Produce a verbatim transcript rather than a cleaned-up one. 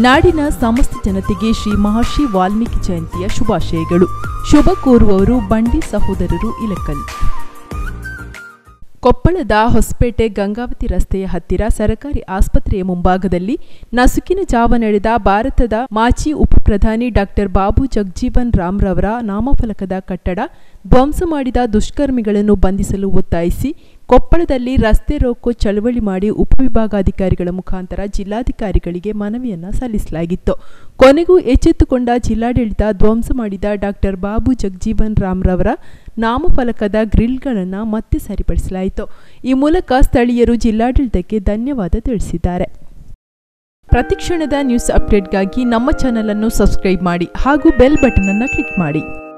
ನಾಡಿನ ಸಮಸ್ತ ಜನತೆಗೆ ಶ್ರೀ ಮಹರ್ಷಿ ವಾಲ್ಮೀಕಿ ಜಯಂತಿಯ ಶುಭಾಶಯಗಳು. ಶುಭ ಕೋರುವವರು ಬಂಡಿ ಸಹೋದರರು ಇಲಕಲ್. ಕೊಪ್ಪಳದ ಹೊಸಪೇಟೆ ಗಂಗಾವತಿ ರಸ್ತೆಯ ಹತ್ತಿರ ಸರಕಾರಿ ಆಸ್ಪತ್ರೆಯ ಮುಂಭಾಗದಲ್ಲಿ ನಸುಕಿನ ಜಾವ ನಡೆದ ಭಾರತದ ಮಾಜಿ ಉಪ ಪ್ರಧಾನಿ ಡಾಕ್ಟರ್ ಬಾಬು ಜಗಜೀವನ್ ರಾಮ್ ರವರ ನಾಮಫಲಕದ ಕಟ್ಟಡ ಧ್ವಂಸ ಮಾಡಿದ ದುಷ್ಕರ್ಮಿಗಳನ್ನು ಬಂಧಿಸಲು ಒತ್ತಾಯಿಸಿ ಕೊಪ್ಪಳದಲ್ಲಿ ರಸ್ತೆ ರೋಕೋ ಚಳವಳಿ ಮಾಡಿ ಉಪವಿಭಾಗಾಧಿಕಾರಿಗಳ ಮುಖಾಂತರ ಜಿಲ್ಲಾಧಿಕಾರಿಗಳಿಗೆ ಮನವಿಯನ್ನ ಸಲ್ಲಿಸಲಾಗಿತ್ತು. ಕೊನೆಗೂ ಎಚ್ಚೆತ್ತುಕೊಂಡ ಜಿಲ್ಲಾಡಳಿತ ಧ್ವಂಸ ಮಾಡಿದ ಡಾಕ್ಟರ್ ಬಾಬು ಜಗಜೀವನ್ ರಾಮ್ ರವರ ನಾಮಫಲಕದ ಗ್ರಿಲ್ಗಳನ್ನು ಮತ್ತೆ ಸರಿಪಡಿಸಲಾಯಿತು. ಈ ಮೂಲಕ ಸ್ಥಳೀಯರು ಜಿಲ್ಲಾಡಳಿತಕ್ಕೆ ಧನ್ಯವಾದ ತಿಳಿಸಿದ್ದಾರೆ. ಪ್ರತಿಕ್ಷಣದ ನ್ಯೂಸ್ ಅಪ್ಡೇಟ್ಗಾಗಿ ನಮ್ಮ ಚಾನೆಲ್ ಅನ್ನು ಸಬ್ಸ್ಕ್ರೈಬ್ ಮಾಡಿ ಹಾಗೂ ಬೆಲ್ ಬಟನ್ ಅನ್ನು ಕ್ಲಿಕ್ ಮಾಡಿ.